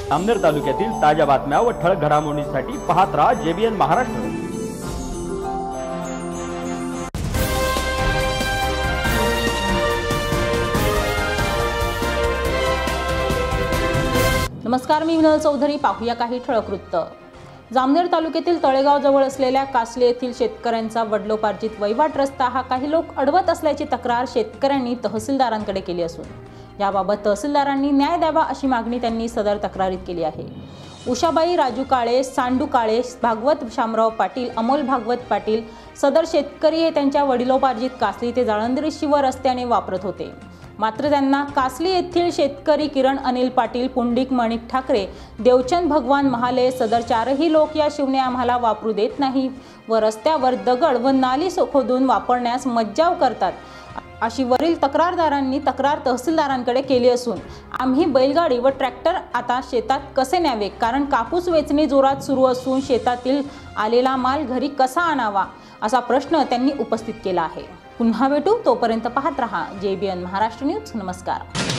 जामनेर तालुक्यातील ताज्या बातम्या व ठळक घडामोडींसाठी पाहत राहा JBN महाराष्ट्र। नमस्कार, मी विनोद चौधरी। पाहूया काही ठळक वृत्त। जामनेर तालुक्यातील तळेगाव जवळ असलेल्या कासले येथील शेतकऱ्यांचा वडिलोपार्जित वैवाट रस्ता हा काही लोक अडवत असल्याची तक्रार शेतकऱ्यांनी तहसीलदारांकडे केली असून याबाबत तहसीलदारांनी न्याय द्यावा अशी मागणी त्यांनी सदर तक्रारीत केली आहे। उषाबाई राजू काळे, सांडू काळे, भागवत शामराव पाटील, अमोल भागवत पाटील सदर शेतकरी हे त्यांच्या वडिलोपार्जित कासली ते जाळंदरी शिव रस्त्याने वापरत होते। मात्र त्यांना कासली येथील शेतकरी किरण अनिल पाटील, पुंडिक मणिक ठाकरे, देवचंद भगवान महाले सदर चारही लोक या शिवने आम्हाला वापरू देत नाही व रस्त्यावर दगड व नाली खोदून वापरण्यास मज्जाव करतात अशी वरील तक्रारदारांनी तक्रार तहसीलदारांकडे केली असून आम्ही बैलगाडी व ट्रॅक्टर आता शेतात कसे न्यावे, कारण कापूस वेचणी जोरात सुरू असून शेतातील आलेला माल घरी कसा आणावा असा प्रश्न त्यांनी उपस्थित केला आहे। पुन्हा भेटू, तोपर्यंत पाहत रहा JBN महाराष्ट्र न्यूज। नमस्कार।